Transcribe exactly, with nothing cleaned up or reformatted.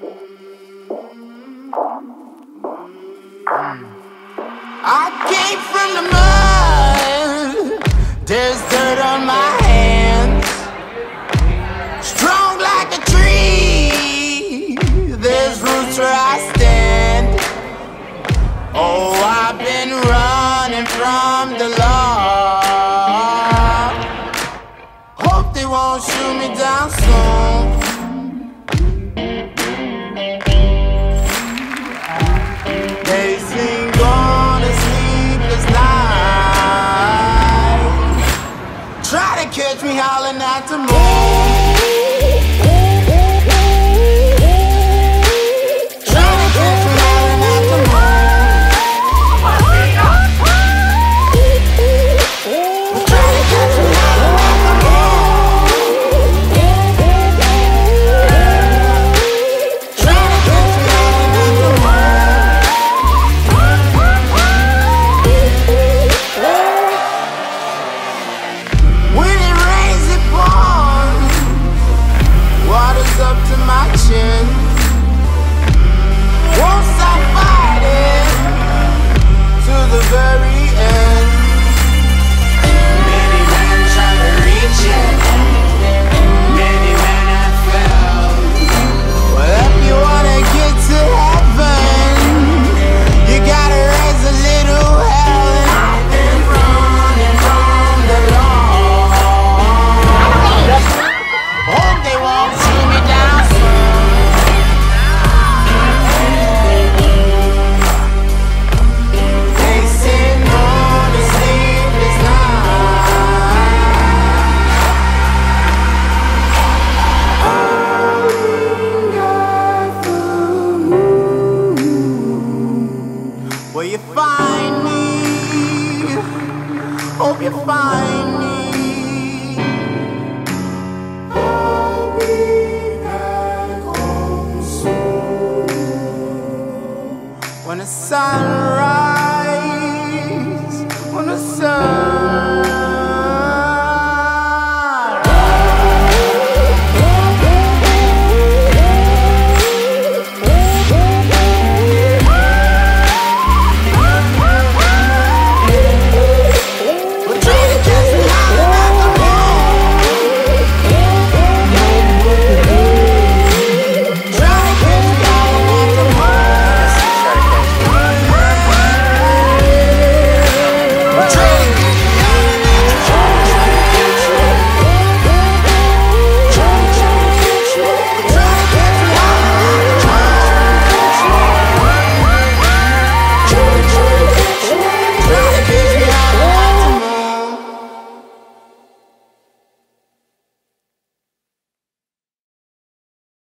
I came from the mud, there's dirt on my hands. Strong like a tree, there's roots where I stand. Oh, I've been running from the law. Hope they won't shoot me down soon. They sing on a sleepless night, try to catch me howling at the moon. Up to my chin, won't stop fighting to the very end. Many men try to reach it, many men have failed. Well, if you wanna get to heaven, you gotta raise a little hell. And I've been running from the law. Hope they won't shoot me down. Will you find me? Hope you find me. I'll be back home soon when the sun